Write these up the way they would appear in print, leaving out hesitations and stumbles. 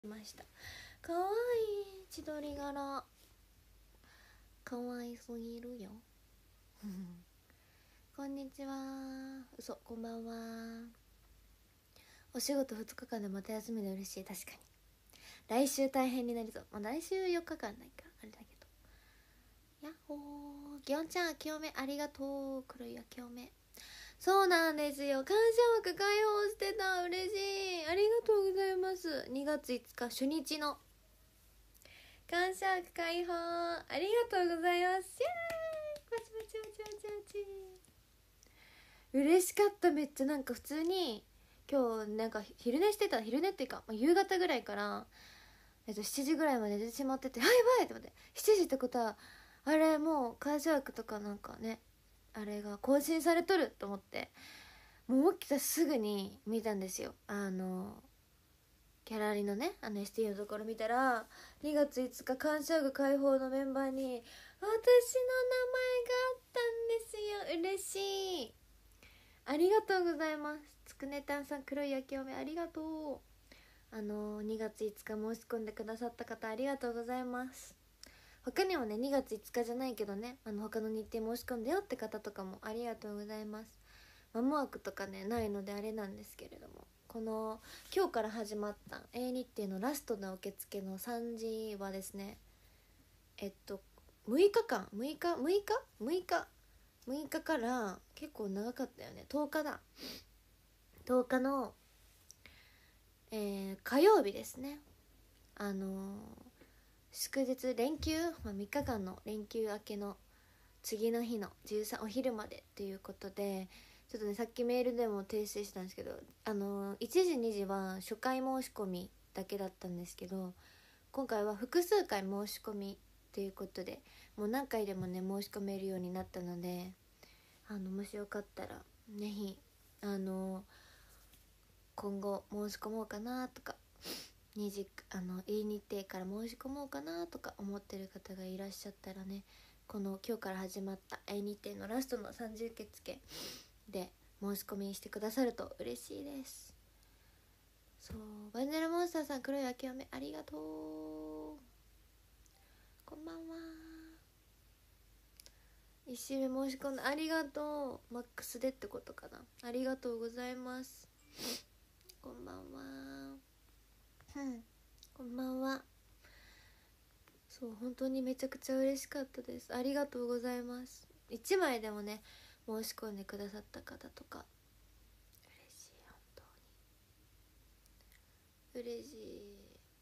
ました。かわいい千鳥柄、かわいすぎるよこんにちは。嘘、こんばんは。お仕事2日間でまた休みで嬉しい。確かに来週大変になりそう。来週4日間ないからあれだけど。やっほー、ギョンちゃん清めありがとう。黒いや清め。そうなんですよ、感謝枠開放してた。嬉しい、ありがとうございます。2月5日初日の感謝枠開放ありがとうございます。イエーイ、パチパチパチパチパチ。嬉しかった。めっちゃなんか普通に今日なんか昼寝してた。昼寝っていうか、夕方ぐらいから、7時ぐらいまで寝てしまってて、はいやばいって思って、7時ってことはあれもう感謝枠とかなんかね、あれが更新されとると思って、もう起きたらすぐに見たんですよ。ギャラリーのね、ST のところ見たら、2月5日感謝具開放のメンバーに私の名前があったんですよ。嬉しい、ありがとうございます。つくねたんさん、黒い焼きおめありがとう。2月5日申し込んでくださった方ありがとうございます。他にもね、2月5日じゃないけどね、他の日程申し込んでよって方とかもありがとうございます。マモ枠とかねないのであれなんですけれども、この今日から始まった A 日程のラストの受付の3時はですね、6日間6日から結構長かったよね。10日だ。10日の、火曜日ですね。祝日連休、3日間の連休明けの次の日の13お昼までということで、ちょっとねさっきメールでも訂正したんですけど、1時2時は初回申し込みだけだったんですけど、今回は複数回申し込みということで、もう何回でもね申し込めるようになったので、もしよかったらぜひ今後申し込もうかなとか、いい日程から申し込もうかなとか思ってる方がいらっしゃったらね、この今日から始まった日程のラストの30受付で申し込みしてくださると嬉しいです。そう、バンジェルモンスターさん、黒い明けおめありがとう。こんばんは。1週目申し込んだ、ありがとう。マックスでってことかな。ありがとうございます。こんばんは。こんばんは。そう、本当にめちゃくちゃ嬉しかったです。ありがとうございます。1枚でもね申し込んでくださった方とか嬉しい。本当に嬉しい。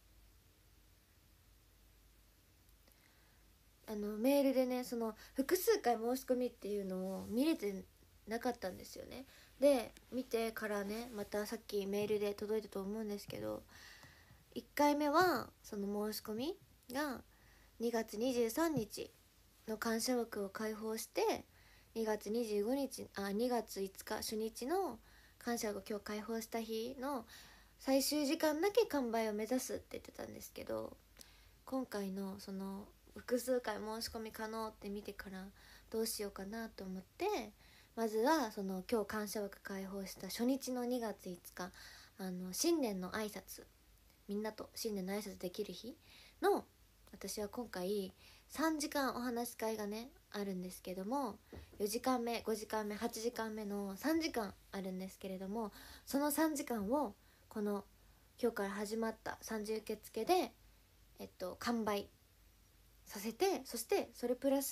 メールでね、その複数回申し込みっていうのを見れてなかったんですよね。で見てからね、またさっきメールで届いたと思うんですけど、1回目はその申し込みが2月23日の感謝枠を開放して、2月25日2月5日初日の感謝枠を今日開放した日の最終時間だけ完売を目指すって言ってたんですけど、今回のその複数回申し込み可能って見てからどうしようかなと思って、まずはその今日感謝枠開放した初日の2月5日、新年の挨拶、みんなと新年の挨拶できる日の、私は今回3時間お話し会がねあるんですけども、4時間目5時間目8時間目の3時間あるんですけれども、その3時間をこの今日から始まった30受付で完売させて、そしてそれプラス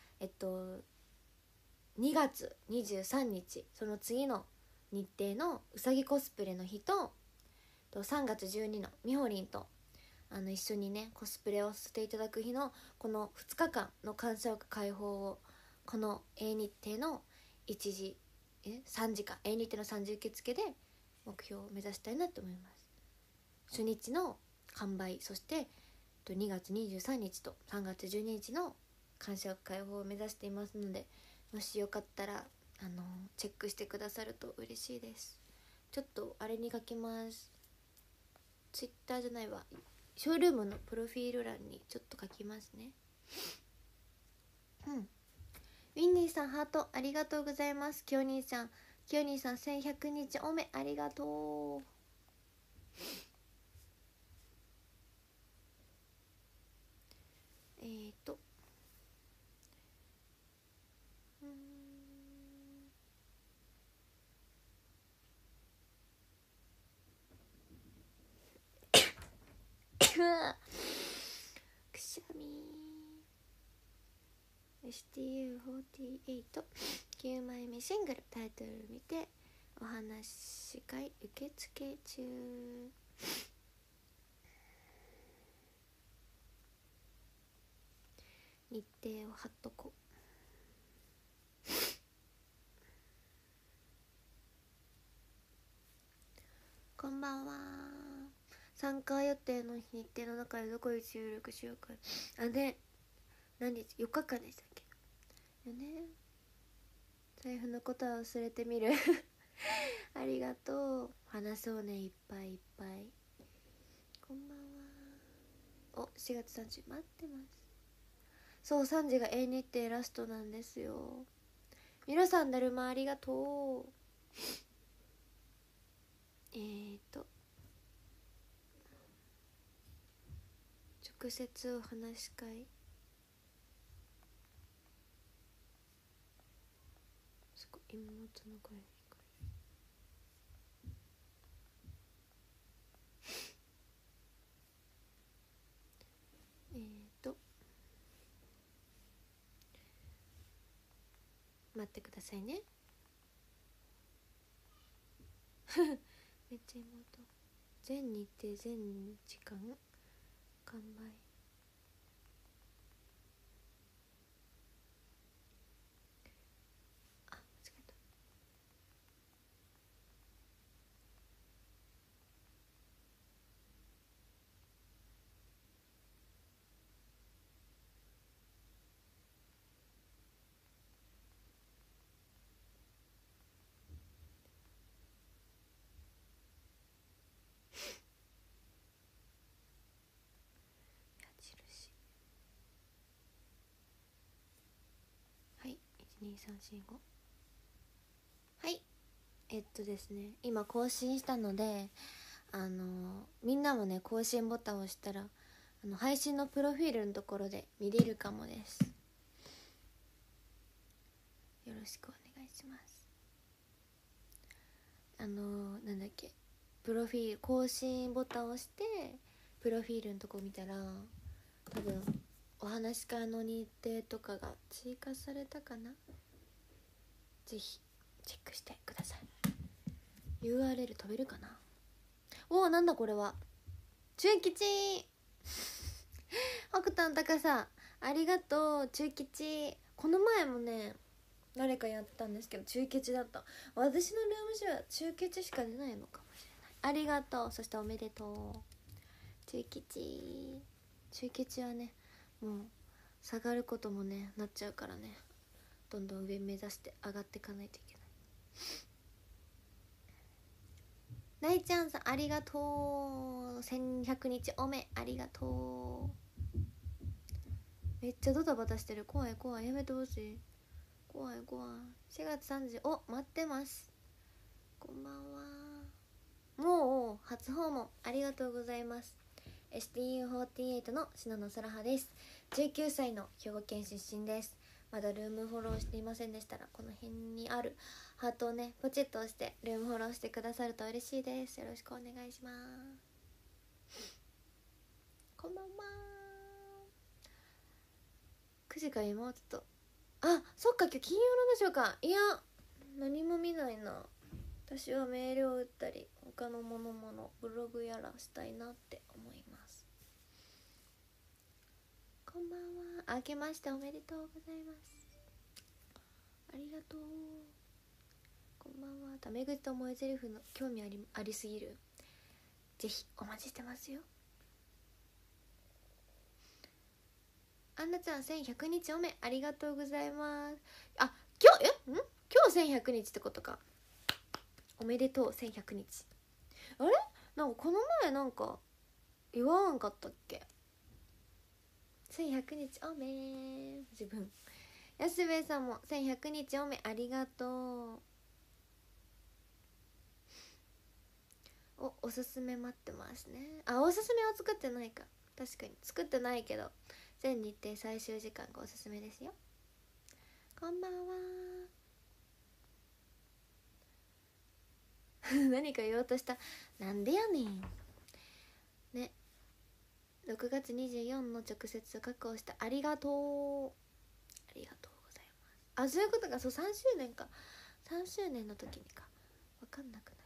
2月23日その次の日程のうさぎコスプレの日と3月12日のみほりんと一緒にねコスプレをさせていただく日のこの2日間の感謝枠開放を、この A 日程の3時間 A 日程の3時受付で目標を目指したいなと思います。初日の完売、そして2月23日と3月12日の感謝枠開放を目指していますので、もしよかったらチェックしてくださると嬉しいです。ちょっとあれに書きます。ツイッターじゃないわ、ショールームのプロフィール欄にちょっと書きますね。ウィンニーさんハートありがとうございます。キヨニーさん1100日おめありがとう。 くしゃみ。 STU48 9枚目シングルタイトル見てお話し会受付中。日程を貼っとこう。こんばんは。参加予定の日程の中でどこに収録しようか。あね、何日4日間でしたっけよね。財布のことは忘れてみるありがとう。話そうね、いっぱいいっぱい。こんばんは。お、4月30待ってます。そう、3時が A 日程ラストなんですよ。皆さんだるまありがとう。直接お話し会。そこ妹の声に聞こえる。待ってくださいねめっちゃ妹。全日程全時間完売。あ、間違えた。矢印。はい、12345。はいですね、今更新したのでみんなもね更新ボタンを押したら配信のプロフィールのところで見れるかもです。よろしくお願いします。なんだっけ、プロフィール更新ボタンを押してプロフィールのとこ見たら多分お話し会の日程とかが追加されたかな。ぜひチェックしてください。 URL 飛べるかな。おお、なんだこれは。中吉北斗の高さありがとう。中吉、この前もね誰かやったんですけど中吉だった。私のルームシェア中吉しか出ないのかもしれない。ありがとう。そしておめでとう中吉。中吉はねもう下がることもねなっちゃうからね、どんどん上目指して上がっていかないといけない。大ちゃんさんありがとう。1100日おめありがとう。めっちゃドタバタしてる。怖い怖い、やめてほしい。怖い怖い。4月30日お待ってます。こんばんは。もう初訪問ありがとうございます。 STU48 の篠野空葉です。19歳の兵庫県出身です。まだルームフォローしていませんでしたらこの辺にあるハートをねポチッと押してルームフォローしてくださると嬉しいです。よろしくお願いします。こんばんは。9時から妹と、あ、そっか今日金曜ロードショーか。いや何も見ないな。私はメールを打ったり他のものブログやらしたいなって思います。こんばんは。明けましておめでとうございます。ありがとう。こんばんは。タメ口と萌えゼリフの興味ありすぎる。ぜひお待ちしてますよ。アンナちゃん1100日おめありがとうございます。あ、今日1100日ってことか。おめでとう1100日。あれなんかこの前なんか言わんかったっけ。1100日おめ。自分安部さんも1100日おめありがとう。おすすめ待ってますね。あ、おすすめは作ってないか。確かに作ってないけど全日程最終時間がおすすめですよ。こんばんは何か言おうとした。なんでやねんね。 6月24の直接確保した。ありがとう、ありがとうございます。あ、そういうことか。そう、3周年か。3周年の時にか。分かんなく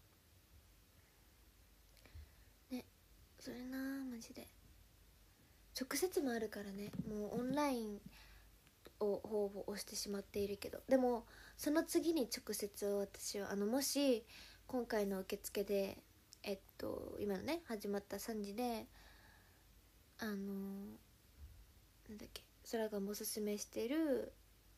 ないね。それな、マジで直接もあるからね。もうオンラインをほぼ押してしまっているけど、でもその次に直接を私はもし今回の受付で今のね始まった3時でなんだっけ、空がもおすすめしてる、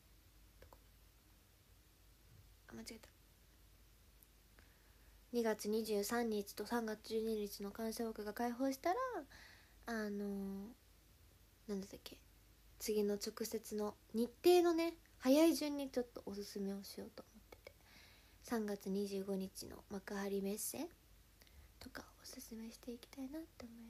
間違えた、2月23日と3月12日の感謝枠が開放したらなんだっけ、次の直接の日程のね早い順にちょっとおすすめをしようと思ってて、3月25日の幕張メッセとかおすすめしていきたいなって思います。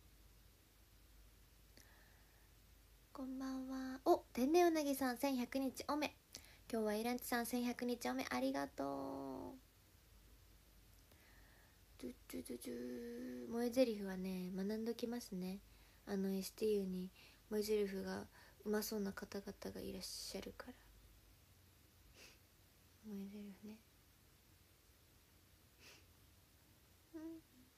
こんばんは。お、天然うなぎさん1100日おめ。今日はイランチさん1100日おめ、ありがとう。萌え台詞はね学んどきますね。STU に萌え台詞がうまそうな方々がいらっしゃるから。萌え台詞ね、うん、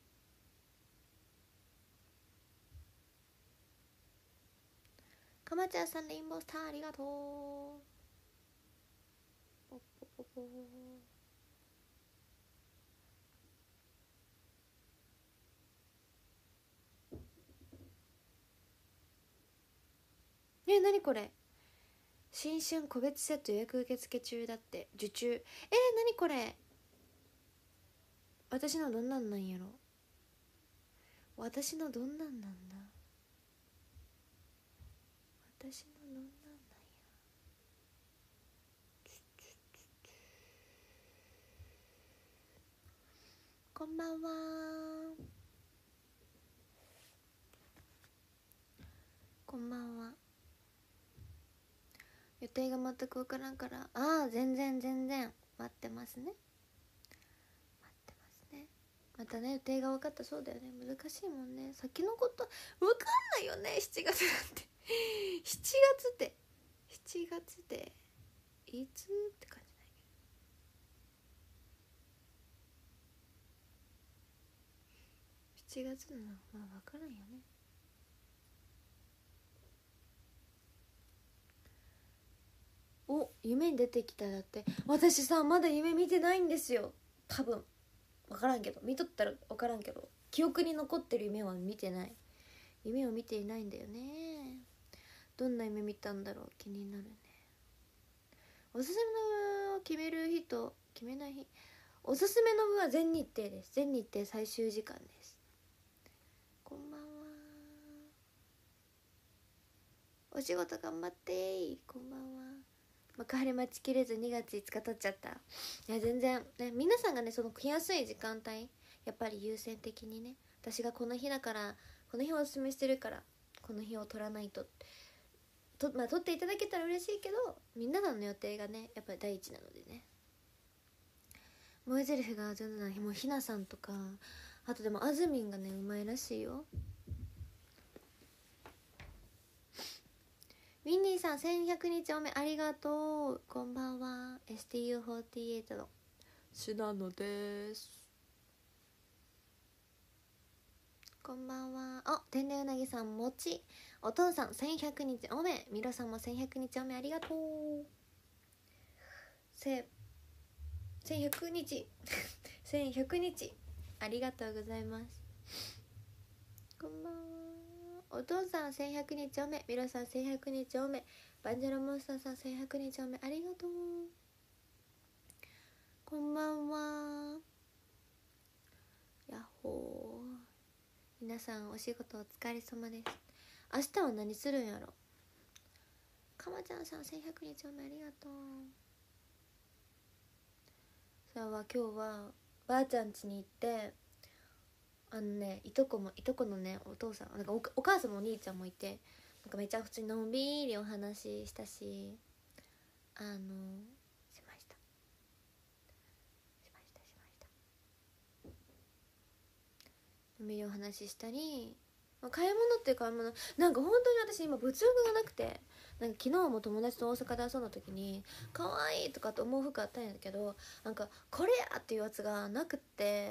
かまちゃんさんレインボースターありがとう。ポポポポ何これ、新春個別セット予約受付中だって、受注。何これ、私のどんなんなんやろ、私のどんなんなんだ、私のどんなんなんや。こんばんは。こんばんは。予定が全く分からんから、全然待ってますね、待ってますね。またね予定が分かった。そうだよね、難しいもんね、先のこと分かんないよね。7月なんて7月っていつって感じないけど、7月なのまあ分からんよね。お、夢に出てきた。だって私さまだ夢見てないんですよ。多分分からんけど、見とったら分からんけど、記憶に残ってる夢は見てない。夢を見ていないんだよね。どんな夢見たんだろう、気になるね。おすすめの部を決める日と決めない日。おすすめの部は全日程です。全日程最終時間です。こんばんは。お仕事頑張ってー。こんばんは。幕張待ちきれず2月5日経っちゃった。いや全然ね、皆さんがねその来やすい時間帯やっぱり優先的にね、私がこの日だからこの日をおすすめしてるからこの日を取らないとまあ取っていただけたら嬉しいけど、皆さんの予定がねやっぱり第一なのでね。萌え台詞が上手な日もひなさんとか、あとでもあずみんがねうまいらしいよ。ウィンニーさん1100日おめありがとう。こんばんは。 STU48 のシナノです。こんばんは。天然うなぎさんもち、お父さん1100日おめ、みろさんも1100日おめありがとう。1100日1100日ありがとうございます。こんばんは。お父さん1100日おめ、みろさん1100日おめ、バンジャロモンスターさん1100日おめありがとう。こんばんは。やっほー。皆さんお仕事お疲れ様です。明日は何するんやろ。かまちゃんさん1100日おめありがとう。さあ今日はばあちゃん家に行って、いとこのねお父さんなんか お母さんもお兄ちゃんもいて、なんかめちゃ普通にのんびりお話ししたし、しましたのんびりお話ししたり、 買い物っていう買い物、なんか本当に私今物欲がなくて、なんか昨日も友達と大阪で遊んだ時に可愛いとかと思う服あったんやけど、なんかこれやっていうやつがなくって、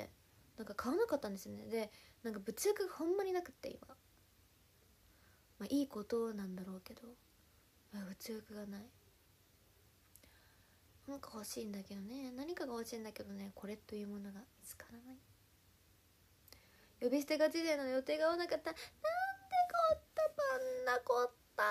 なんか買わなかったんですよね。でなんか物欲がほんまになくって今、まあいいことなんだろうけど、物欲がない。なんか欲しいんだけどね、何かが欲しいんだけどね、これというものが見つからない。呼び捨てがちでの予定が合わなかった。なんでこったパンナコッタ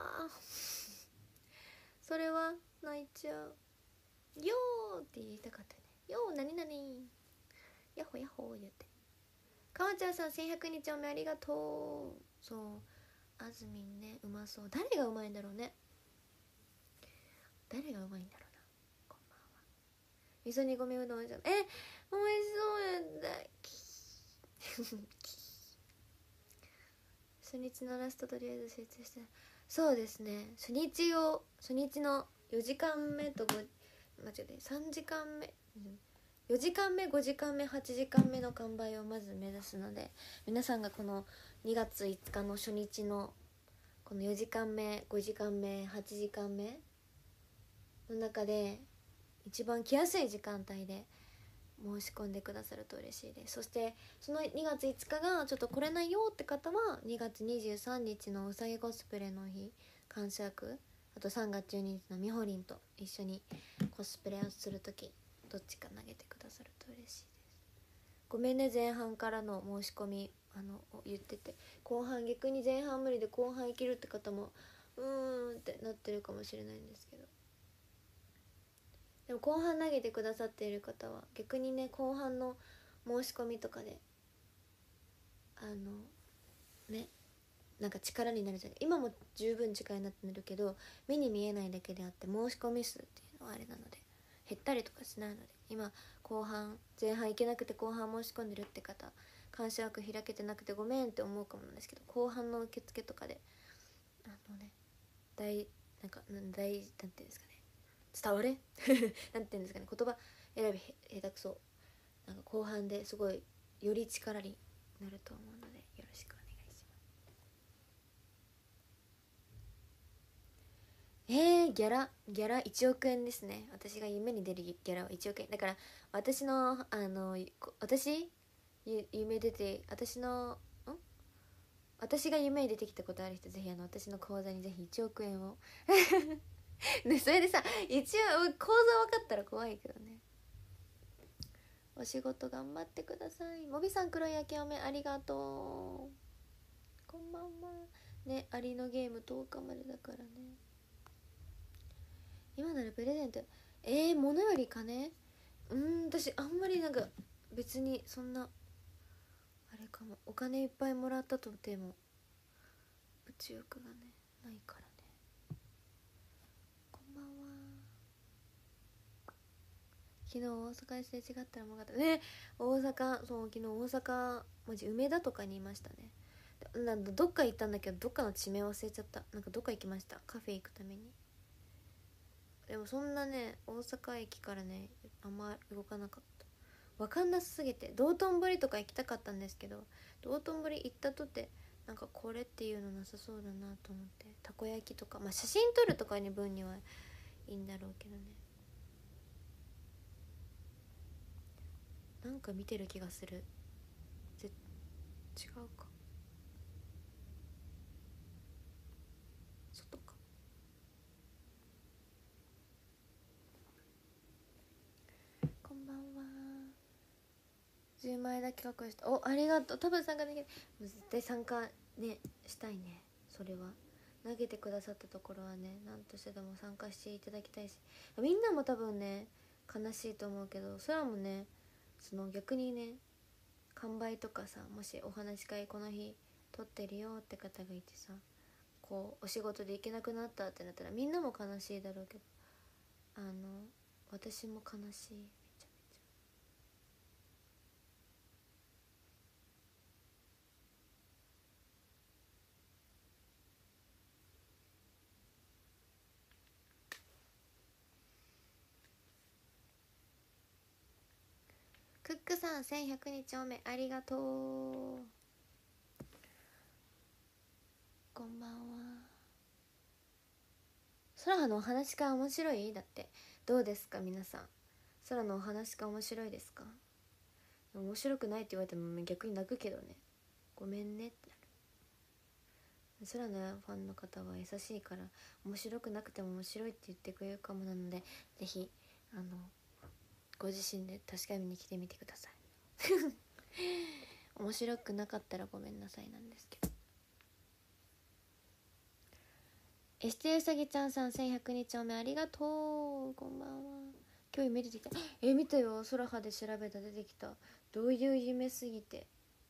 それは泣いちゃう。よーって言いたかったね。よーなになにやっほやっほ言って。かわちゃんさん1100日おめありがとう。そう、あずみんね、うまそう。誰がうまいんだろうね、誰がうまいんだろうな。こんばんは。味噌煮込みうどんじゃん。美味しそうやんだ。初日のラストとりあえず集中して。そうですね、初日の4時間目と5間違えて3時間目、4時間目5時間目8時間目の完売をまず目指すので、皆さんがこの2月5日の初日のこの4時間目5時間目8時間目の中で一番来やすい時間帯で申し込んでくださると嬉しいです。そしてその2月5日がちょっと来れないよって方は2月23日のうさぎコスプレの日感謝役、あと3月12日のみほりんと一緒にコスプレをするとき、どっちか投げてくださると嬉しいです。ごめんね、前半からの申し込み言ってて、後半逆に前半無理で後半いけるって方もってなってるかもしれないんですけど、でも後半投げてくださっている方は逆にね、後半の申し込みとかでね、なんか力になるじゃん。今も十分力になってるけど目に見えないだけであって、申し込み数っていうのはあれなので減ったりとかしないので、今後半前半いけなくて後半申し込んでるって方、感謝枠開けてなくてごめんって思うかもなんですけど、後半の受付とかでなんていうんですかね、伝われなんていうんですかね、言葉選び下手くそ、なんか後半ですごいより力になると思うのでよろしくお願いします。ギャラ1億円ですね。私が夢に出るギャラは1億円だから、私の夢出て私が夢に出てきたことある人、ぜひ私の口座にぜひ1億円をでそれでさ、一応口座分かったら怖いけどね。お仕事頑張ってください。もびさん黒い焼きおめありがとう。こんばんはね。アリのゲーム10日までだからね。今ならプレゼント物より金、私あんまりなんか別にそんなあれかも。お金いっぱいもらったとても物欲がねないからね。こんばんは。昨日大阪ですれ違ったらもうかったね。大阪、そう、昨日大阪マジ梅田とかにいましたね。どっか行ったんだけど、どっかの地名忘れちゃった。なんかどっか行きました、カフェ行くために。でもそんなね、大阪駅からねあんま動かなかった。分かんなすぎて。道頓堀とか行きたかったんですけど、道頓堀行ったとてなんかこれっていうのなさそうだなと思って、たこ焼きとか、まあ写真撮るとかに分にはいいんだろうけどね。なんか見てる気がする。違うか、外か。こんばんは。10枚だけ確認した。お、ありがとう。多分参加できる。絶対参加ねしたいね。それは投げてくださったところはね、何としてでも参加していただきたいし、みんなも多分ね悲しいと思うけど、それはもうね、その逆にね、完売とかさ、もしお話し会この日撮ってるよって方がいてさ、こうお仕事で行けなくなったってなったらみんなも悲しいだろうけど、私も悲しい。めちゃめちゃクックさん1100日おめありがとう。 空のお話し会面白い？だってどうですか皆さん、空のお話し会面白いですか？面白くないって言われても逆に泣くけどね、ごめんねってなる。空のファンの方は優しいから面白くなくても面白いって言ってくれるかもなので、ぜひご自身で確かめに来てみてください面白くなかったらごめんなさいなんですけど。エステうさぎちゃんさん1100日お目ありがとう、こんばんは。今日夢出てきた。見たよ、空派で調べた、出てきた。どういう夢すぎて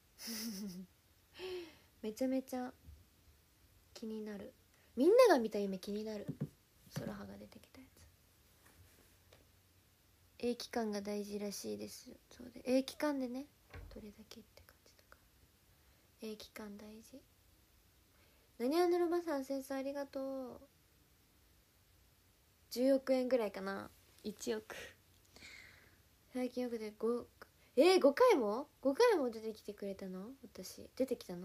めちゃめちゃ気になる。みんなが見た夢気になる。空派が出てきたやつ、期間が大事らしいです。そうで期間でね、どれだけって感じだから、期間大事。何あのロバさん、センスありがとう。10億円ぐらいかな、1億。最近よくで5回も出てきてくれたの？私出てきたの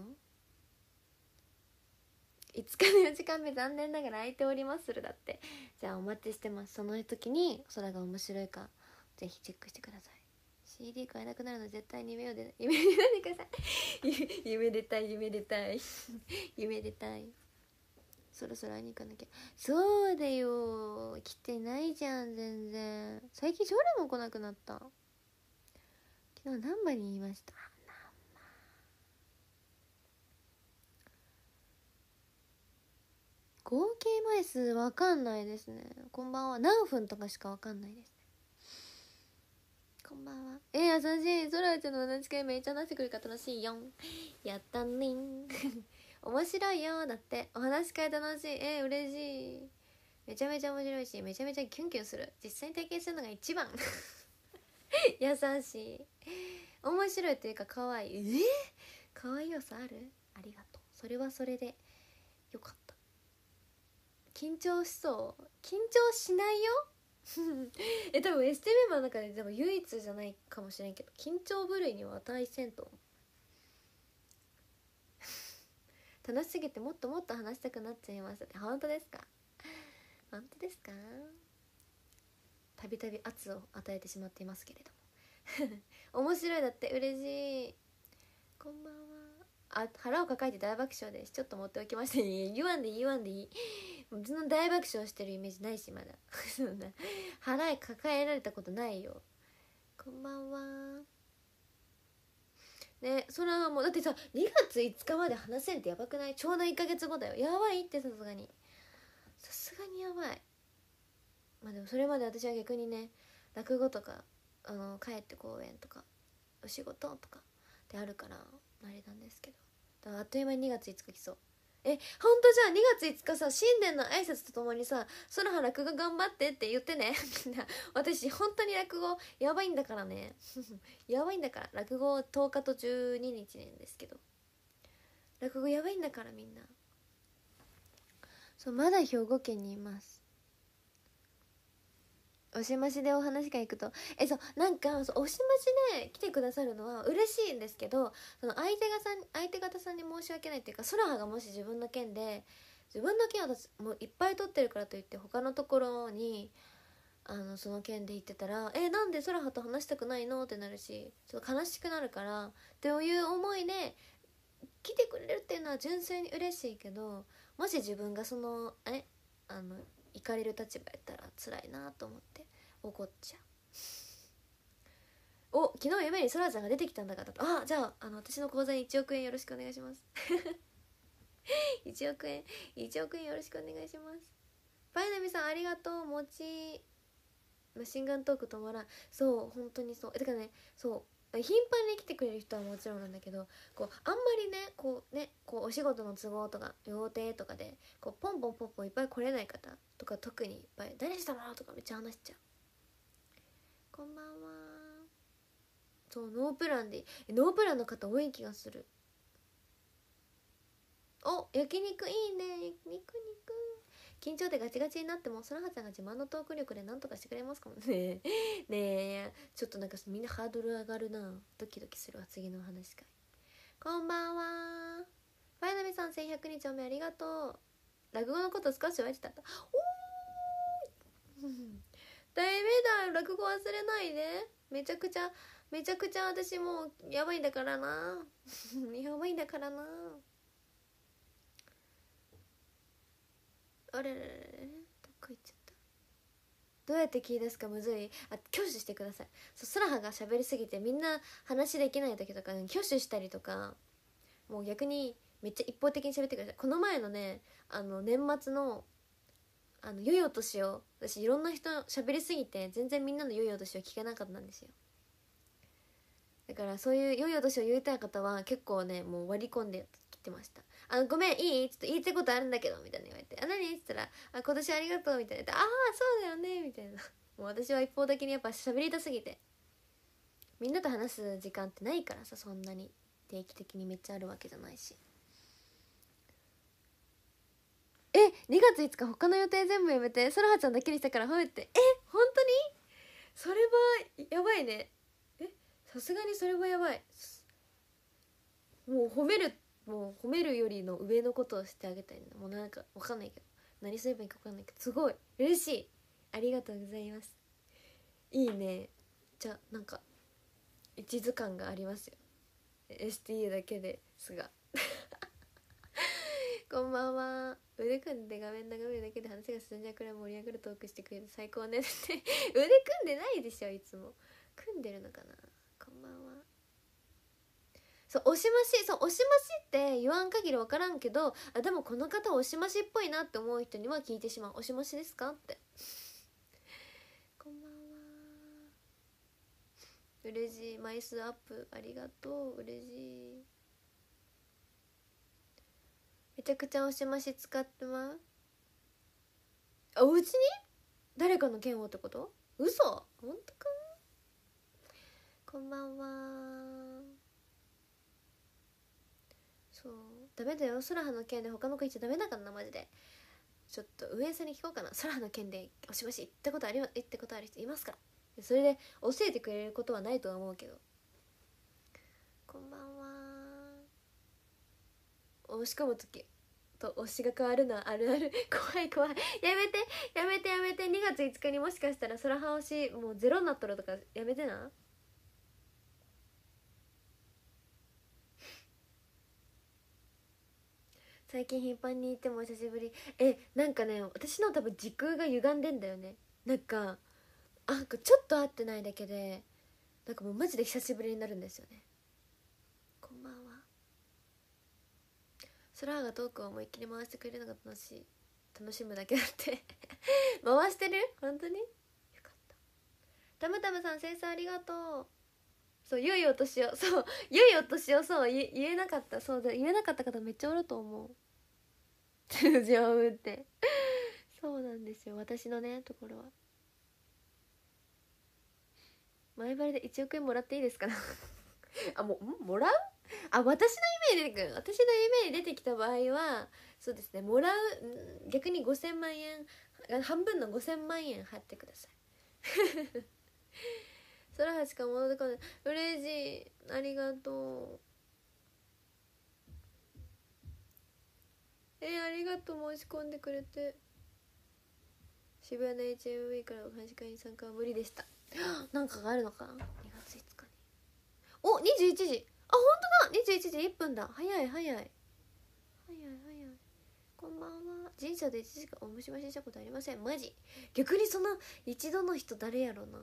？5日の4時間目残念ながら空いておりまするだって。じゃあお待ちしてます。その時に空が面白いかぜひチェックしてください。 CD 買えなくなるので絶対に夢を出ないでください夢出たい夢出たい夢出たい。そろそろ会いに行かなきゃ。そうだよ、来てないじゃん全然。最近ジョレも来なくなった。昨日難波に言いました。合計枚数わかんないですね。こんばんは。何分とかしかわかんないですね。こんばんは。優しい。そらちゃんの同じ回めっちゃ話してくるから楽しいよ。やったねん面白いよ。だってお話し会楽しい。嬉しい。めちゃめちゃ面白いし、めちゃめちゃキュンキュンする。実際に体験するのが一番優しい。面白いというか可愛い。可愛い要素ある？ありがとう。それはそれでよかった。緊張しそう？緊張しないよ多分エステメンバーの中で多分唯一じゃないかもしれんけど、緊張部類には値せんと思う楽しすぎてもっともっと話したくなっちゃいましたって。本当ですか？本当ですか？たびたび圧を与えてしまっていますけれども面白い。だって嬉しい。こんばんは。腹を抱えて大爆笑です。ちょっと持っておきましたね。言わんでいいその大爆笑してるイメージないし、まだそんな腹抱えられたことないよ。こんばんはね。それはもうだってさ、2月5日まで話せんってやばくない？ちょうど1ヶ月後だよ。やばいって。さすがにやばい。まあでもそれまで私は逆にね、落語とか帰って公演とかお仕事とかってあるからあれなんですけど、だからあっという間に2月5日来そう。ほんと？じゃあ2月5日さ、新年の挨拶とともにさ、空原落語頑張ってって言ってねみんな。私本当に落語やばいんだからねやばいんだから。落語10日と12日なんですけど、落語やばいんだからみんな。そう、まだ兵庫県にいます。おしましでお話会行くとそうなんかそう、おしましで来てくださるのは嬉しいんですけど、その相手方さんに申し訳ないっていうか、空葉がもし自分の件をもういっぱい取ってるからといって他のところにその件で言ってたらなんで空葉と話したくないのってなるし、ちょっと悲しくなるからっていう思いで来てくれるっていうのは純粋に嬉しいけど、もし自分が行かれる立場やったら辛いなと思って怒っちゃう。昨日夢にそらちゃんが出てきたんだから、じゃあ私の口座に1億円よろしくお願いします1億円よろしくお願いします。パイナミさんありがとう。もちマシンガントーク止まらん。そう本当にそう。てかね、そう頻繁に来てくれる人はもちろんなんだけど、あんまりねお仕事の都合とか予定とかでポンポンいっぱい来れない方とか、特にいっぱい誰したのとかめっちゃ話しちゃう。こんばんは。そうノープランの方多い気がする。焼肉いいね。肉緊張でガチガチになっても空葉ちゃんが自慢のトーク力で何とかしてくれますかもねねえ、ちょっとなんかみんなハードル上がるな。ドキドキするわ。次の話会。こんばんは。ファイナミさん1100日お目ありがとう。落語のこと少し言われてた。 ダメだ、落語忘れないで。めちゃくちゃ私もうやばいんだからなやばいんだからな。あれれれれ、どっか行っちゃった。どうやって切り出すかむずい。挙手してください。スラハが喋りすぎてみんな話できない時とか、挙手したりとか、もう逆にめっちゃ一方的に喋ってください。この前のね、年末の良いお年を、私いろんな人喋りすぎて全然みんなの良いお年を聞けなかったんですよ。だからそういう良いお年を言いたい方は結構ね、もう割り込んできてました。ごめんいい？ちょっと言いたいことあるんだけどみたいな言われて、何って言ったら、今年ありがとうみたいな、そうだよねみたいな。もう私は一方的にやっぱ喋りたすぎて、みんなと話す時間ってないからさ、そんなに定期的にめっちゃあるわけじゃないし。2月5日他の予定全部やめてそらはちゃんだけにしたから褒めて。本当にそれはやばいね。さすがにそれはやばい。もう褒めるよりの上のことをしてあげたいな。もうなんかわかんないけど、何すればいいかわかんないけど、すごい嬉しい。ありがとうございます。いいね。じゃあなんか一途感がありますよ、 STU だけですがこんばんは。腕組んで画面眺めるだけで話が進んじゃうくらい盛り上がるトークしてくれる最高ねって腕組んでないでしょ、いつも組んでるのかな。こんばんは。押し増しって言わん限り分からんけど、でもこの方押し増しっぽいなって思う人には聞いてしまう。押し増しですかってこんばんは。嬉しい。枚数アップありがとう。嬉しい。めちゃくちゃ押し増し使ってます。おうちに誰かの剣をってこと？嘘？本当か？こんばんは。そうダメだよ、空葉の剣で他の子言っちゃダメだからな、マジで。ちょっと上さんに聞こうかな。空葉の剣で押し増し行ったことある人いますか？それで教えてくれることはないとは思うけど。こんばんは。押し込む時と推しが変わるのはあるある怖い怖い。やめて2月5日にもしかしたら空葉推しもうゼロになっとるとかやめてな。最近頻繁に行っても久しぶり。なんかね、私の多分時空が歪んでんだよね。なんかちょっと会ってないだけでなんかもうマジで久しぶりになるんですよね。こんばんは。空がトークを思いっきり回してくれるのが楽しむだけだって回してる？本当によかった。タムタムさん生産ありがとう。そう良いお年を、そう良いお年を、そう言えなかった。そうだ、言えなかった方めっちゃおると思う通常運転そうなんですよ、私のねところは。前張りで1億円もらっていいですかもらう？私の夢に出てくる。私の夢に出てきた場合はそうですね、もらう。逆に5000万円、半分の5000万円払ってください空橋か戻ってこない。嬉しい、ありがとう。ありがとう、申し込んでくれて。渋谷の HMV からお話し会に参加は無理でしたなんかがあるのかな。2月5日に21時、本当だ、21時1分だ。早いこんばんは。人生で1時間おむしまししたことありません。マジ？逆にその一度の人誰やろな。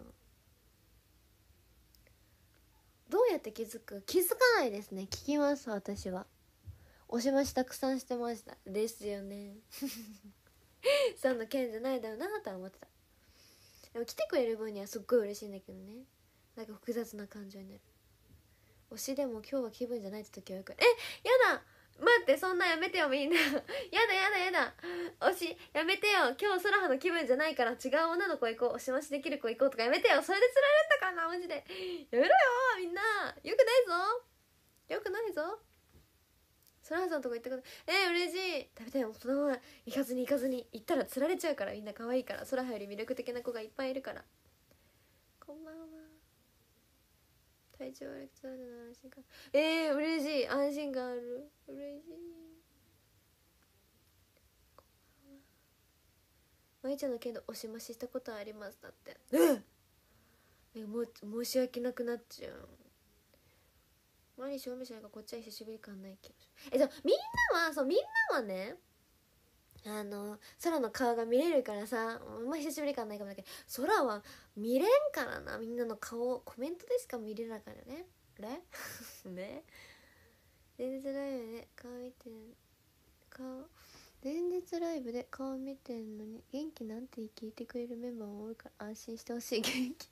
どうやって気づく？気づかないですね。聞きます。私はおしましたくさんしてましたですよねそんな剣じゃないだろうなとは思ってた。でも来てくれる分にはすっごい嬉しいんだけどね。なんか複雑な感情になる。推しでも今日は気分じゃないって時はよくやだ待って、そんなやめてよみんなやだ推しやめてよ。今日空葉の気分じゃないから違う女の子行こう、推し増しできる子行こうとかやめてよ。それで釣られたかなマジで。やめろよみんな。よくないぞ。空葉さんとこ行ったこと嬉しい。食べたいよ。そのまま行かずに行ったら釣られちゃうから。みんな可愛いから。空葉より魅力的な子がいっぱいいるから。こんばんは。体調悪くての安心感。嬉しい。安心感ある。嬉しい。 まいちゃんの件でおしまししたことありますだって。もう申し訳なくなっちゃう。マリー証明しないからこっちは久しぶり感ないけど。じゃあみんなはね空の顔が見れるからさ、久しぶり感ないかもだけど、空は見れんからな。みんなの顔コメントでしか見れないからね。ね。前日ライブで顔見て前日ライブで顔見てんのに元気なんて聞いてくれるメンバーも多いから安心してほしい。元気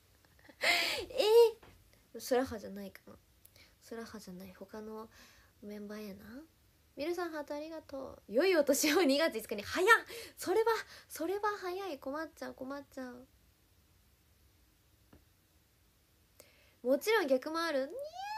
空派じゃないかな。空派じゃない他のメンバーやな。ミルさんハートありがとう。良いお年を2月5日に。早っ。それは早い。困っちゃう。もちろん逆もある。やだ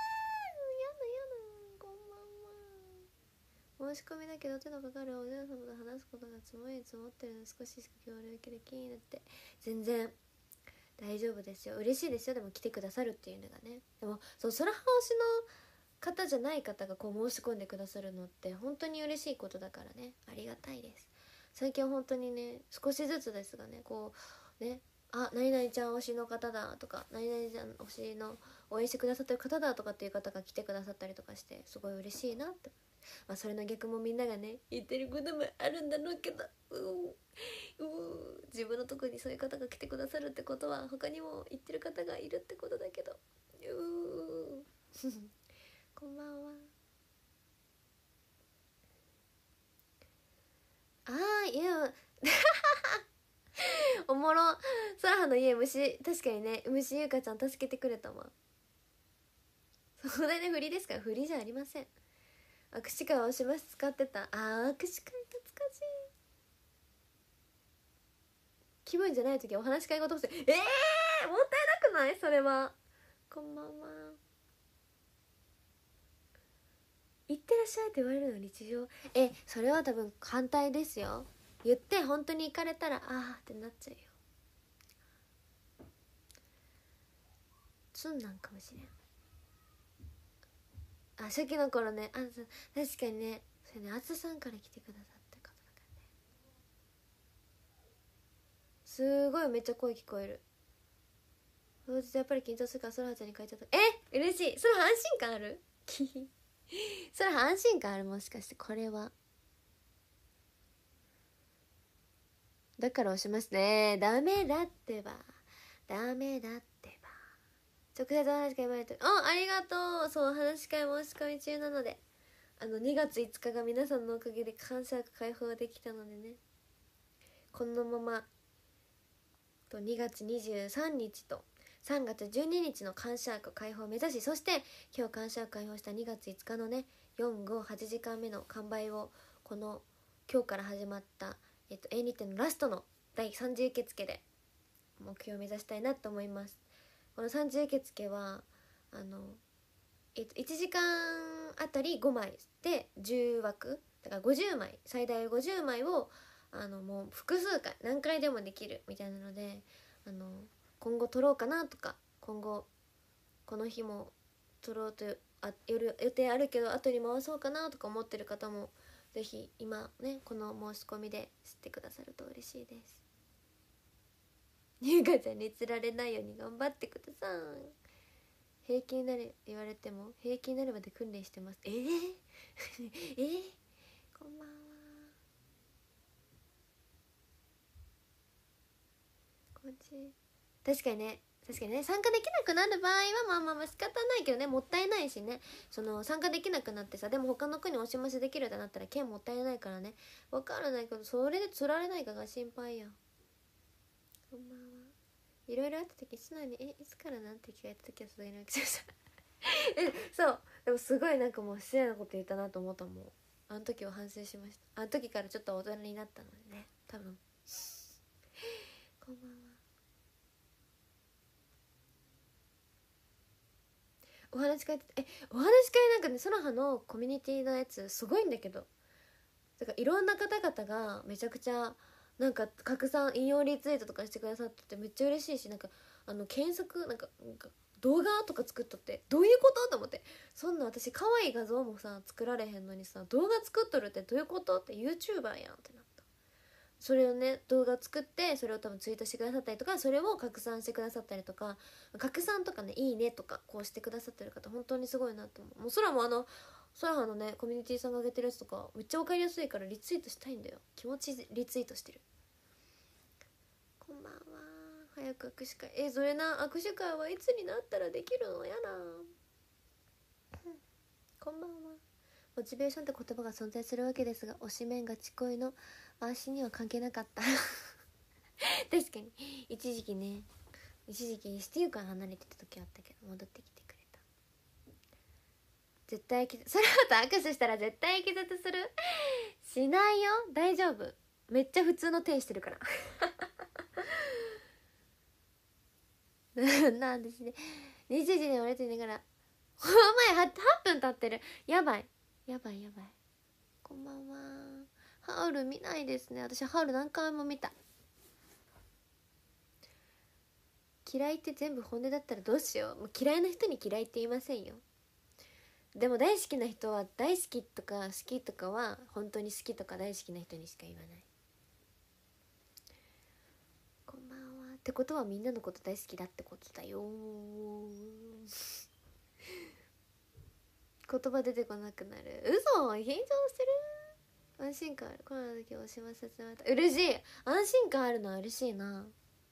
こんばんは。申し込みだけど手のかかるお嬢様と話すことが積もってるので少ししか協力できんって。全然大丈夫ですよ。嬉しいですよ。でも来てくださるっていうのがね。でもそう空派推しの方じゃない方がこう申し込んでくださるのって本当に嬉しいことだからね。ありがたいです。最近は本当にね、少しずつですがね、こうね、何々ちゃん推しの方だとか、何々ちゃん推しの応援してくださってる方だとかっていう方が来てくださったりとかしてすごい嬉しいなって。それの逆もみんながね言ってることもあるんだろうけど、自分のとこにそういう方が来てくださるってことは他にも言ってる方がいるってことだけど、こんばんは。いやおもろ。空葉の家虫、確かにね、虫ゆうかちゃん助けてくれたわ。そこでね、振りですから。振りじゃありません。握手会はおしまし使ってた。握手会懐かしい。気分じゃない時はお話し会ごとして、もったいなくないそれは。こんばんは。行ってらっしゃいって言われるの日常。それは多分反対ですよ。言って本当に行かれたらってなっちゃうよ。ツンなんかもしれん。初期の頃ね、確かにね、それね、あつさんから来てくださった方だからね。すごいめっちゃ声聞こえる。当日やっぱり緊張するから空はちゃんに書いちゃった。嬉しい。空安心感ある空安心感ある。もしかしてこれはだから押しますね。ダメだってば直接お話し会前とありがとう。そう、話し会申し込み中なので、2月5日が皆さんのおかげで感謝開放できたのでね、このままと2月23日と3月12日の感謝枠開放を目指し、そして今日感謝枠開放した2月5日のね458時間目の完売をこの今日から始まったA2 店のラストの第3次受付で目標を目指したいなと思います。この3次受付は1時間あたり5枚で10枠だから50枚、最大50枚をもう複数回何回でもできるみたいなので、今後撮ろうかなとか、今後この日も撮ろうと予定あるけど後に回そうかなとか思ってる方もぜひ今ねこの申し込みで知ってくださると嬉しいです。ゆうかちゃんに釣られないように頑張ってください。平気になれ言われても平気になるまで訓練してます。こんばんは。こっち確かにね参加できなくなる場合はまあ仕方ないけどね、もったいないしね。その参加できなくなってさ、でも他の国おしましできるってなったら剣もったいないからね。分からないけどそれで釣られないかが心配や。こんばんは。いろいろあった時素直にいつからなんて聞かれた時はそれなくちゃそうでもすごいなんかもう失礼なこと言ったなと思ったもん。あの時は反省しました。あの時からちょっと大人になったのでね、多分こんばんは。お話し会なんかね、ソラハのコミュニティのやつすごいんだけど、だからいろんな方々がめちゃくちゃなんか拡散引用リツイートとかしてくださっててめっちゃ嬉しいし、なんか検索なんか動画とか作っとってどういうことと思って、そんな私可愛い画像もさ作られへんのにさ動画作っとるってどういうことって YouTuber やんってなった。 それをね動画を作ってそれを多分ツイートしてくださったりとか、それを拡散してくださったりとか、拡散とかねいいねとかこうしてくださってる方本当にすごいなと思う。もう空も空のねコミュニティさんが上げてるやつとかめっちゃ分かりやすいからリツイートしたいんだよ。気持ちリツイートしてる。こんばんは。早く握手会それな、握手会はいつになったらできるのやな。こんばんは。モチベーションって言葉が存在するわけですが、推しメンがち恋の足には関係なかった確かに一時期スティーから離れてた時あったけど戻ってきてくれた。絶対それはと握手したら絶対気絶するしないよ、大丈夫。めっちゃ普通の手してるからなんですね。20時に折れていながらお前8分経ってる。やばい。こんばんは。ハウル見ないですね。私ハウル何回も見た。嫌いって全部本音だったらどうしよう。もう嫌いな人に嫌いって言いませんよ。でも大好きな人は大好きとか好きとかは本当に好きとか大好きな人にしか言わない。こんばんは。ってことはみんなのこと大好きだってことだよ言葉出てこなくなる。嘘、緊張してる。安心感ある。コロナの時おしまさせてもらった。嬉しい。安心感あるのは嬉しいな。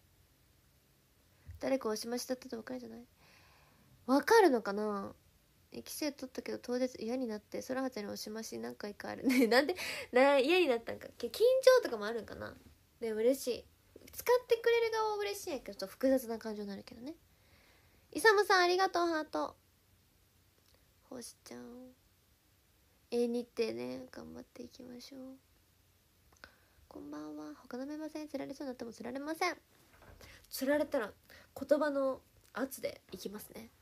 誰かおしましだったと分かるんじゃない？分かるのかな。規制取ったけど当日嫌になって空はちにおしまし何回かあるねなんで嫌になったんか。緊張とかもあるんかな。でも嬉しい。使ってくれる側は嬉しいんやけどちょっと複雑な感情になるけどね。イサムさんありがとう。ハート星ちゃん日程ね頑張っていきましょう。こんばんは。他のメンバーさんに釣られそうになっても釣られません。釣られたら言葉の圧でいきますね。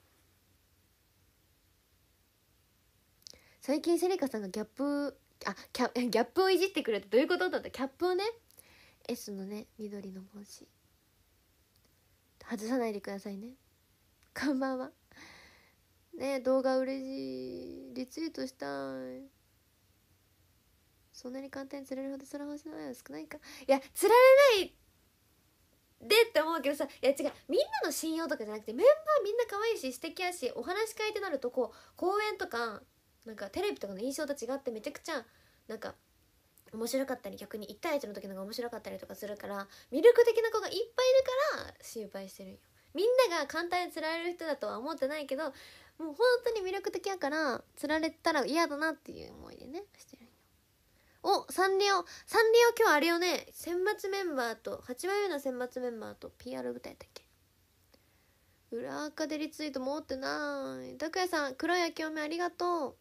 最近セリカさんがギャップをいじってくれってどういうことだった。キャップをね S のね緑の帽子外さないでくださいね。こんばんはね。動画嬉しい。リツイートしたい。そんなに簡単に釣れるほど空星の愛は少ないか。いや釣られないでって思うけどさ、いや違う、みんなの信用とかじゃなくてメンバーみんな可愛いし素敵やし、お話し会ってなるとこう公演とかなんかテレビとかの印象と違ってめちゃくちゃなんか面白かったり、逆に1対1の時のが面白かったりとかするから魅力的な子がいっぱいいるから心配してるんよ。みんなが簡単に釣られる人だとは思ってないけど、もう本当に魅力的やから釣られたら嫌だなっていう思いでねしてるんよ。サンリオ今日あれよね。選抜メンバーと8枚目の選抜メンバーと PR 舞台だっけ。裏垢でリツイート持ってない。拓也さん黒い明めありがと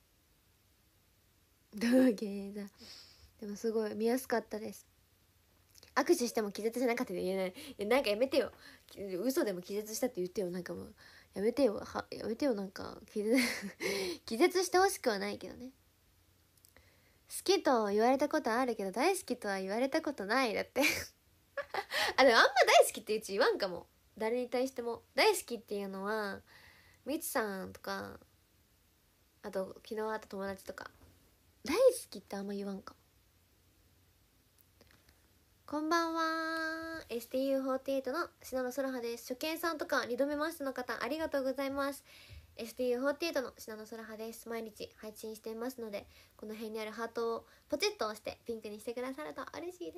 う。土下座でもすごい見やすかったです。握手しても気絶じゃなかったで言えない。いやなんかやめてよ。嘘でも気絶したって言ってよ。なんかもうやめてよ。やめてよ。なんか気絶してほしくはないけどね。好きと言われたことあるけど大好きとは言われたことないだってでもあんま大好きってうち言わんかも。誰に対しても大好きっていうのはみつさんとか、あと昨日会った友達とか大好きってあんま言わんかも。こんばんは。 STU48 の篠野空葉です。初見さんとか2度目ましての方ありがとうございます。STU48 の篠野空葉です。毎日配信していますので、この辺にあるハートをポチッと押してピンクにしてくださると嬉しいです。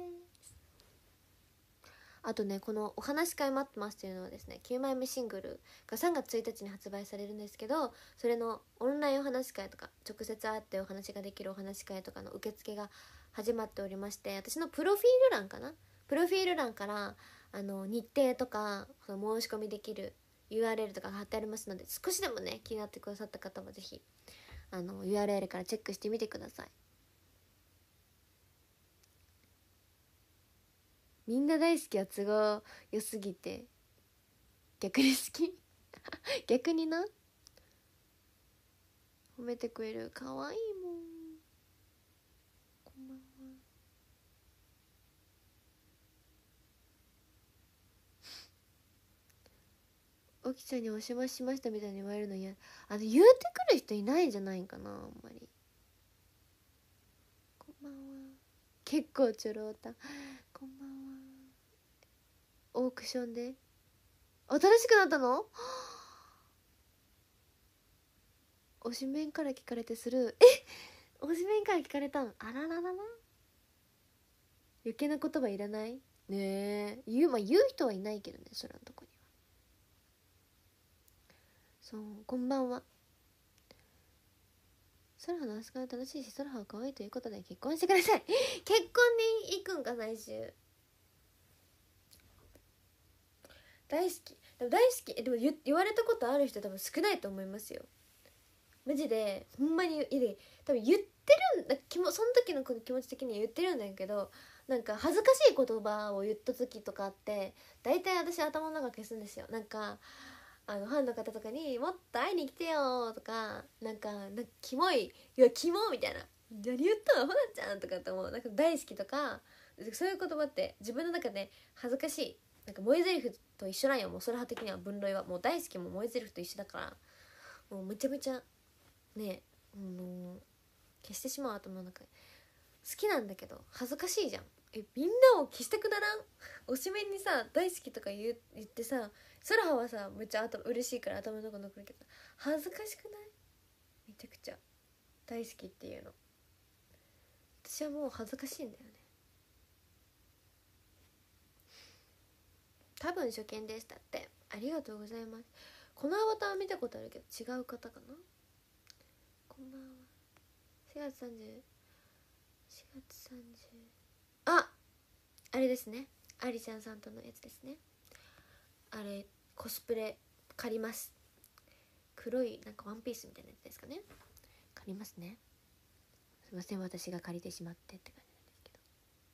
あとね、このお話し会待ってますっていうのはですね、9枚目シングルが3月1日に発売されるんですけど、それのオンラインお話し会とか直接会ってお話ができるお話し会とかの受付が始まっておりまして、私のプロフィール欄から日程とかその申し込みできる URL とかが貼ってありますので、少しでもね気になってくださった方はぜひURL からチェックしてみてください。みんな大好きは都合良すぎて逆に好き逆にな。褒めてくれる。かわいいもん。こんばんは。おきちゃんにおしましましたみたいに言われるの嫌。言うてくる人いないんじゃないかなあんまり。こんばんは。 結構ちょろた。こんばんは。オークションで新しくなったの？推しメンから聞かれてする。推しメンから聞かれたん？あらららら。余計な言葉いらないねえ。言う人はいないけどね、空のとこには。そう、こんばんは。空の遊びが楽しいし、空は可愛いということで結婚してください。結婚に行くんか、来週。大好き。でも大好き。でも言われたことある人多分少ないと思いますよ。マジでほんまに多分言ってるんだ、その時の気持ち的には言ってるんだけど、なんか恥ずかしい言葉を言った時とかあって、大体私頭の中消すんですよ。なんかファンの方とかにもっと会いに来てよとか、なんかキモい、いやキモみたいな、何言ったのほなちゃんとかって思う。なんか大好きとかそういう言葉って自分の中で恥ずかしい、なんか萌え台詞と一緒なんよ。もうそれ派的には分類はもう大好きも萌え台詞と一緒だから、もうめちゃめちゃね、消してしまう頭の中で。好きなんだけど恥ずかしいじゃん。みんなを消したくならん？推しメンにさ大好きとか言ってさ、ソラハはさめっちゃ嬉しいから頭の中残るけど、恥ずかしくない？めちゃくちゃ大好きっていうの。私はもう恥ずかしいんだよね。多分初見でしたって。ありがとうございます。このアバターは見たことあるけど違う方かな。こんばんは。4月30、あれですね、アリちゃんさんとのやつですね。あれコスプレ借ります。黒いなんかワンピースみたいなやつですかね。借りますね。すいません、私が借りてしまってって感じなんですけど。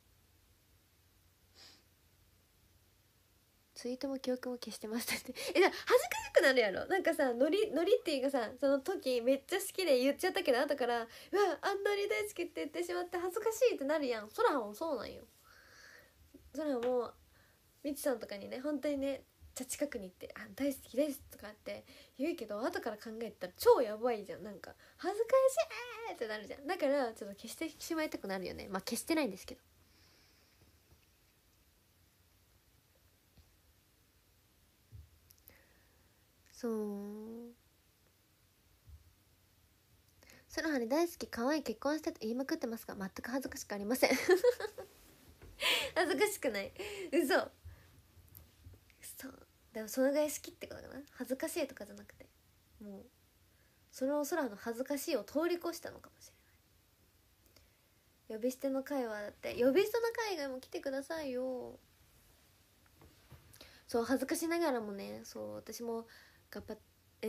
ツイートも記憶も消してましたって恥ずかしくなるやろ。なんかさ、ノリっていうかさ、その時めっちゃ好きで言っちゃったけど後からうわあんなに大好きって言ってしまって恥ずかしいってなるやん。ソラハもそうなんよ。ソラハもみちさんとかにね、本当にね、じゃ近くに行って「あ大好きです」とかって言うけど、後から考えたら超やばいじゃん。なんか恥ずかしいってなるじゃん。だからちょっと消してしまいたくなるよね。まあ消してないんですけど。そう、ソロハに大好き可愛い結婚してと言いまくってますが、全く恥ずかしくありません。恥ずかしくない。嘘。でもそのぐらい好きってことかな。恥ずかしいとかじゃなくて、もうその空の恥ずかしいを通り越したのかもしれない。呼び捨ての会はだって、呼び捨ての会外も来てくださいよ。そう、恥ずかしながらもね、そう私も頑張って、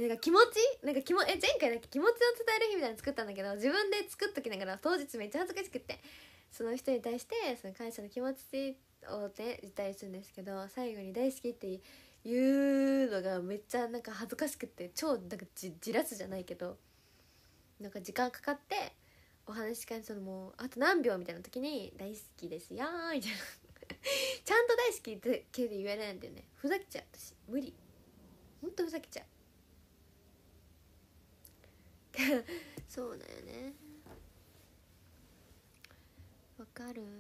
なんか気持ちなんか前回だけ気持ちを伝える日みたいなの作ったんだけど、自分で作っときながら当日めっちゃ恥ずかしくって、その人に対してその感謝の気持ちをね言ったりするんですけど、最後に大好きって言うのがめっちゃなんか恥ずかしくて、超なんかじらすじゃないけど、なんか時間かかってお話し会そのもうあと何秒みたいな時に大好きですよーみたいなちゃんと大好きって系で言えないんだよね。ふざけちゃう、私無理、ほんとふざけちゃうそうだよね、わかる。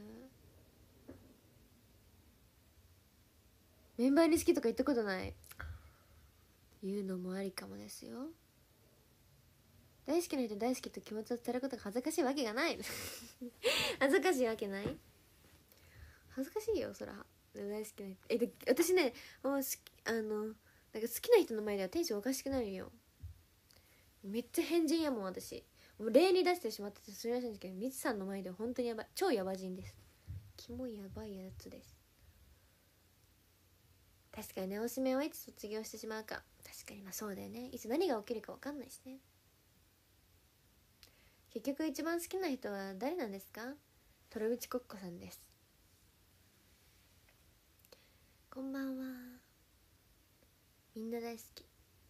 メンバーに好きとか言ったことない。言うのもありかもですよ。大好きな人大好きと気持ちを伝えることが恥ずかしいわけがない恥ずかしいわけない。恥ずかしいよそら。大好きな人私ね、もうなんか好きな人の前ではテンションおかしくなるよ。めっちゃ変人やもん私。もう例に出してしまっててすみませんですけど、みちさんの前では本当にやばい、超ヤバ人です。キモいやばいやつです。確かにね、推しメンはいつ卒業してしまうか、確かにまあそうだよね。いつ何が起きるか分かんないしね。結局一番好きな人は誰なんですか？トロミチコッコさんです。こんばんは。みんな大好き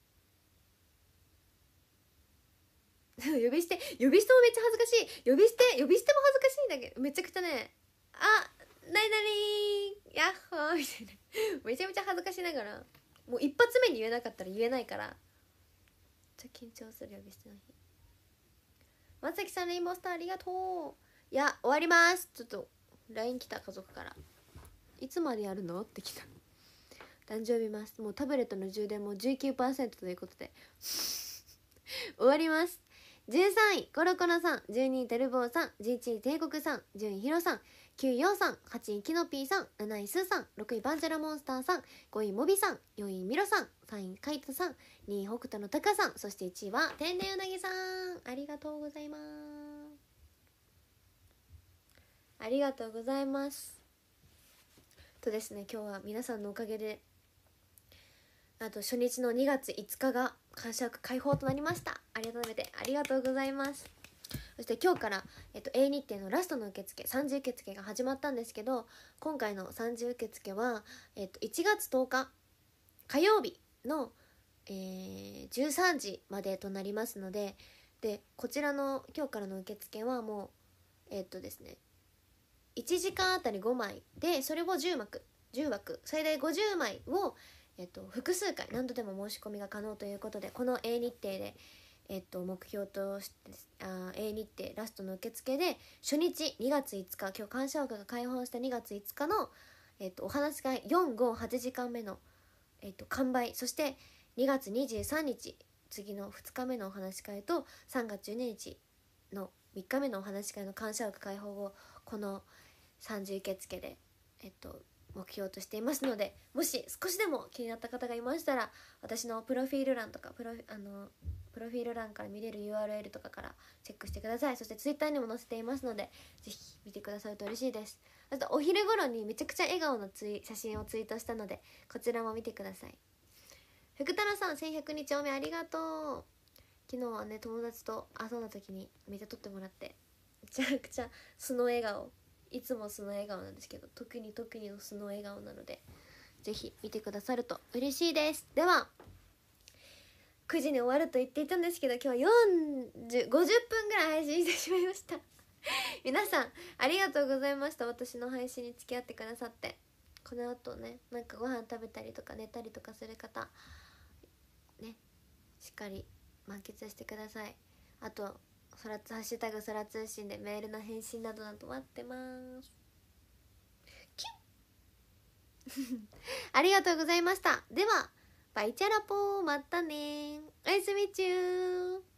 呼び捨てもめっちゃ恥ずかしい。呼び捨ても恥ずかしいんだけど、めちゃくちゃね、あ、なになにヤッホーみたいなめちゃめちゃ恥ずかしながら、もう一発目に言えなかったら言えないから、めっちゃ緊張する呼び捨ての日。松崎さんレインボースターありがとう。いや終わります。ちょっと LINE 来た、家族から。いつまでやるのって来た。誕生日ます。もうタブレットの充電も 19% ということで終わります。13位コロコロさん、12位テルボーさん、11位帝国さん、10位ヒロさん、9位ヨウさん、8位キノピーさん、7位スーさん、6位バンジャラモンスターさん、5位モビさん、4位ミロさん、3位カイトさん、2位北斗のタカさん、そして1位は天然うなぎさん。ありがとうございます。ありがとうございます。とですね、今日は皆さんのおかげで、あと初日の2月5日が感謝枠開放となりました。改めてありがとうございます。そして今日から、A 日程のラストの受付、30受付が始まったんですけど、今回の30受付は、1月10日火曜日の、13時までとなりますので、こちらの今日からの受付はもうですね、1時間あたり5枚で、それを10枠最大50枚を複数回何度でも申し込みが可能ということで、この A 日程で、目標として A 日程ラストの受付で初日2月5日、今日感謝枠が開放した2月5日の、お話し会458時間目の、完売、そして2月23日次の2日目のお話し会と3月12日の3日目のお話し会の感謝枠開放をこの30受付で目標としていますので、もし少しでも気になった方がいましたら、私のプロフィール欄とかプロフィール欄から見れる URL とかからチェックしてください。そして Twitter にも載せていますので、ぜひ見てくださると嬉しいです。あとお昼頃にめちゃくちゃ笑顔の写真をツイートしたので、こちらも見てください。福太郎さん、1100日おめありがとう。昨日はね、友達と遊んだ時にめっちゃ撮ってもらって、めちゃくちゃ素の笑顔、いつも素の笑顔なんですけど、特にの素の笑顔なので、ぜひ見てくださると嬉しいです。では9時に終わると言っていたんですけど、今日は50分ぐらい配信してしまいました皆さんありがとうございました。私の配信に付き合ってくださって。この後ね、なんかご飯食べたりとか寝たりとかする方ね、しっかり満喫してください。あとハッシュタグそら通信でメールの返信など待ってますキュッありがとうございました。ではバイチャラポー、またね、おやすみちゅー。